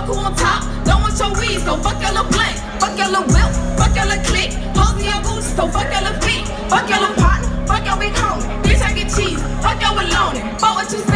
who on top, don't want your weed, so fuck your little blank. Fuck your little whip, fuck your little clique. Hoes in your boots, so fuck your little feet. Fuck your little partner, fuck your big homie. Bitch, I get cheese, fuck your baloney. Fuck what you